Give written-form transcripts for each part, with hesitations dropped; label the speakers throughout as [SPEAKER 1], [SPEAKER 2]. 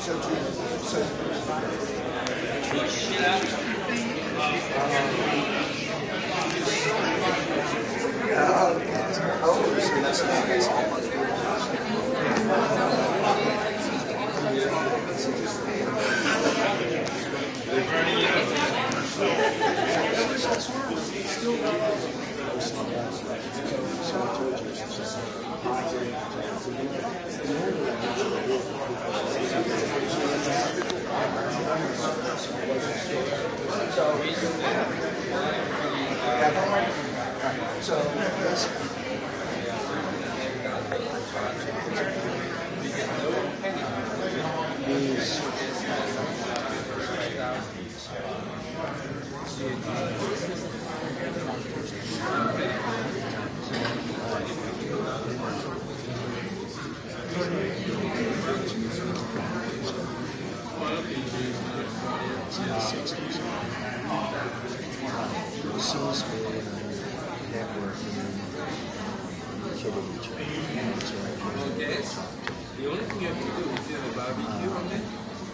[SPEAKER 1] The only thing you have to do is do a barbecue on it.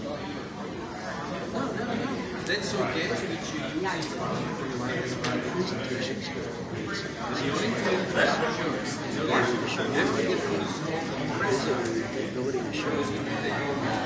[SPEAKER 1] No. That's okay that you use it for your presentation. The only thing you
[SPEAKER 2] the ability to show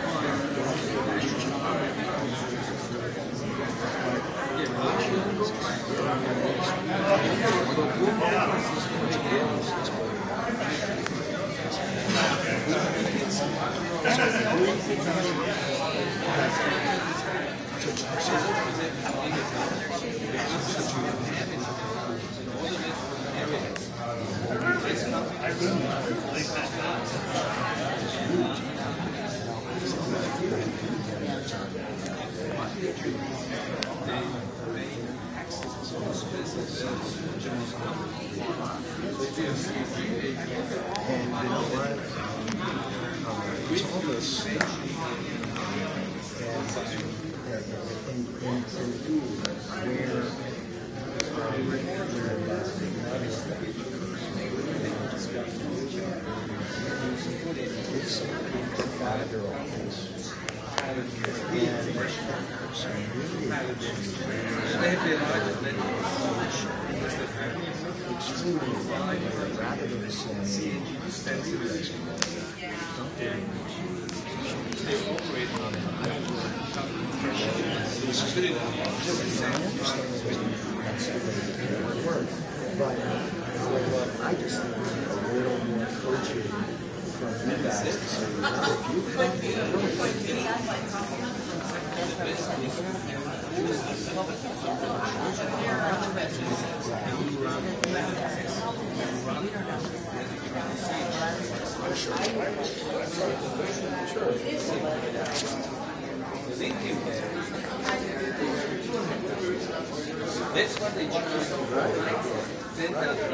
[SPEAKER 1] That's what they choose to write. Then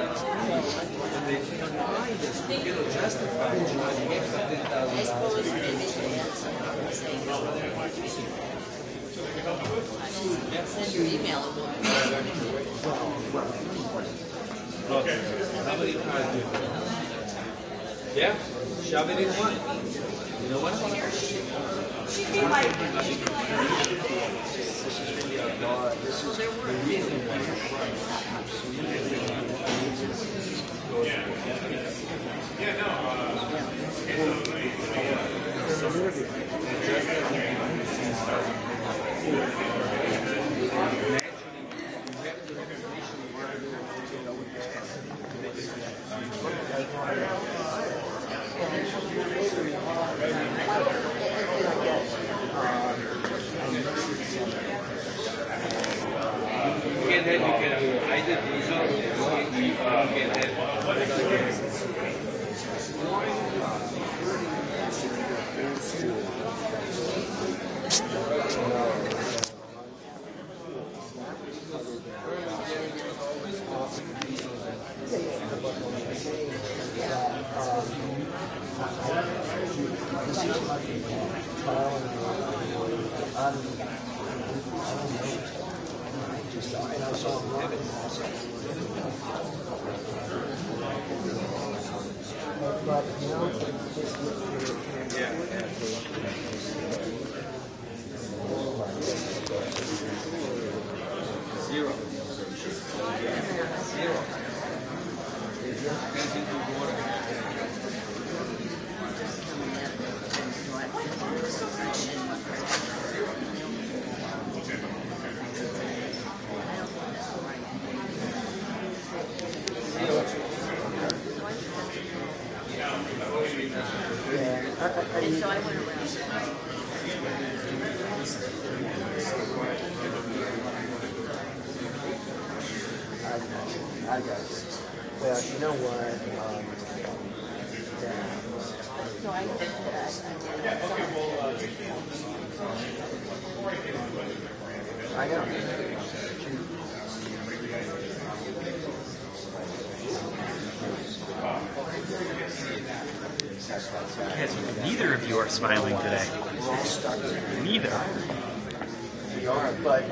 [SPEAKER 1] they justify charging extra $10,000.
[SPEAKER 3] Send your email.
[SPEAKER 1] Look, how many cars do you have? Yeah? Shove it in one. You know what?
[SPEAKER 3] She'd be like,
[SPEAKER 2] this is the reason why
[SPEAKER 4] But, you know,
[SPEAKER 1] Yeah. Zero. Zero. Depends into water.
[SPEAKER 3] So I went around.
[SPEAKER 4] I got it. Well, you know what?
[SPEAKER 3] No, I did
[SPEAKER 4] I know.
[SPEAKER 5] Guys, neither of you are smiling today.
[SPEAKER 4] We're all stuck.
[SPEAKER 5] Neither.
[SPEAKER 4] We are, but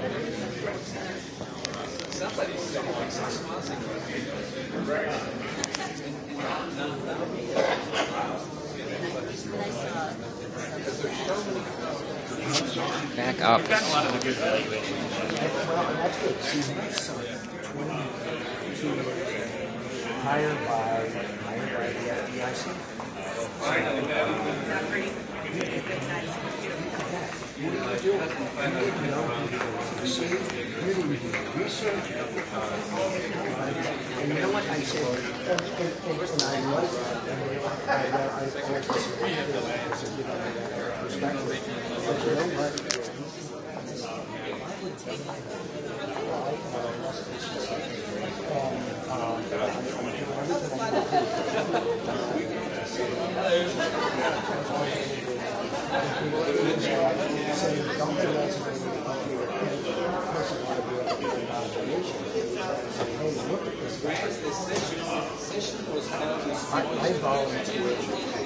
[SPEAKER 5] Back up.
[SPEAKER 4] well, and that's good. See, my son, 22, hired by the FDIC. You didn't do it. You didn't know you see, you didn't do research. And you know what I said? And I like that. I respectfully. But you know what? I volunteered.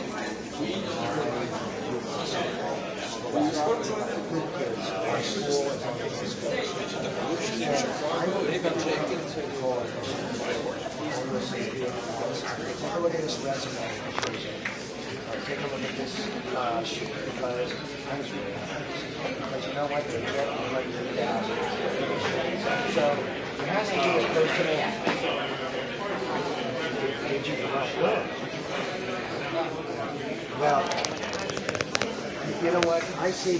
[SPEAKER 4] Take a look at this resume. Take a look at this sheet because I was really happy. Because you know what? They're getting right to the house. So it has to be a personal. Did you good? Well, you know what? I see.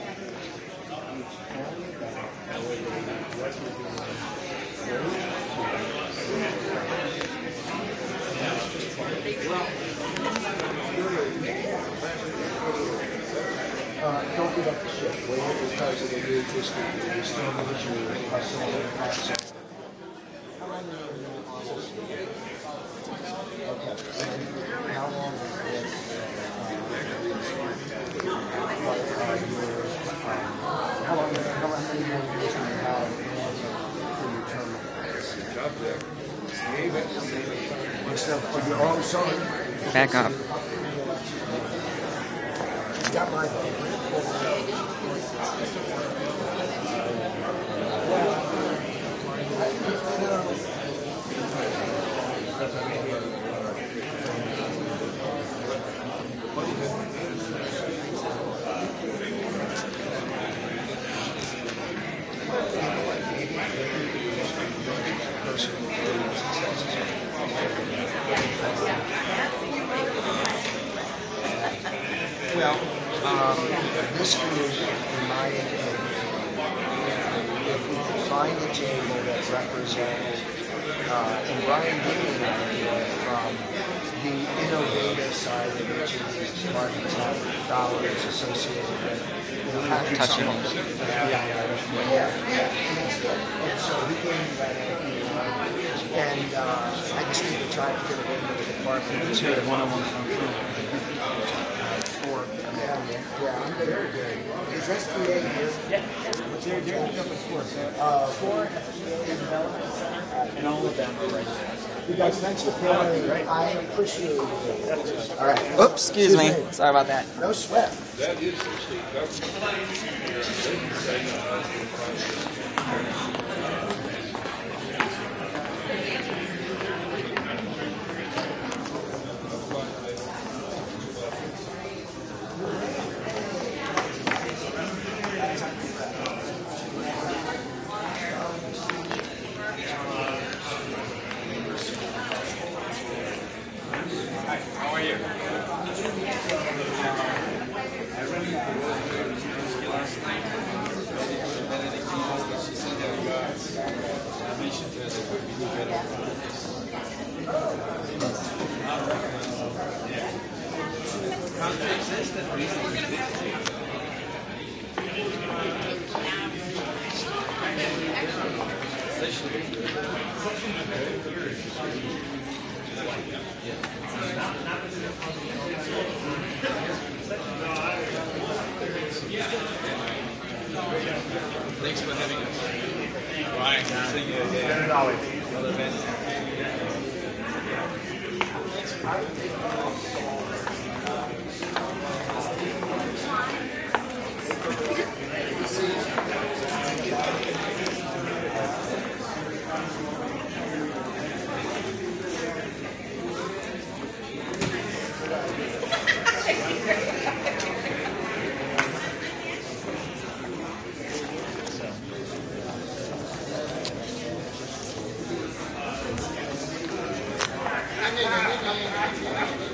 [SPEAKER 4] Don't give up the ship. Wait because of the new history. You still need to hustle and hustle. How long are you in the office? Okay. And how long is this? How many more years do you have for your term? You're all sorry.
[SPEAKER 5] Back up.
[SPEAKER 4] You got my vote. Well, this group, in my opinion, if we could find a table that represents, and Brian gave me an idea from the innovative side of it, which is markets have dollars associated with, having
[SPEAKER 5] Touching.
[SPEAKER 4] something. Yeah. And so he gave me that idea. And I just need to try to fit it into the department.
[SPEAKER 5] It's good. One-on-one.
[SPEAKER 4] Yeah, I'm very good. Is SBA here?
[SPEAKER 5] Yeah. They're a couple sports. 4 SBA development and all of them are right there.
[SPEAKER 4] You guys, thanks for coming. I appreciate it. All right.
[SPEAKER 5] Oops, excuse me. Sorry about that.
[SPEAKER 4] No sweat.
[SPEAKER 1] That is the state government. Hi, how are you? I ran into Rosemary last night. She said that I mentioned to her that we do better. Counter-existent reason. Thanks for having us. Ryan, seeing you again. Another event.
[SPEAKER 6] Thank you.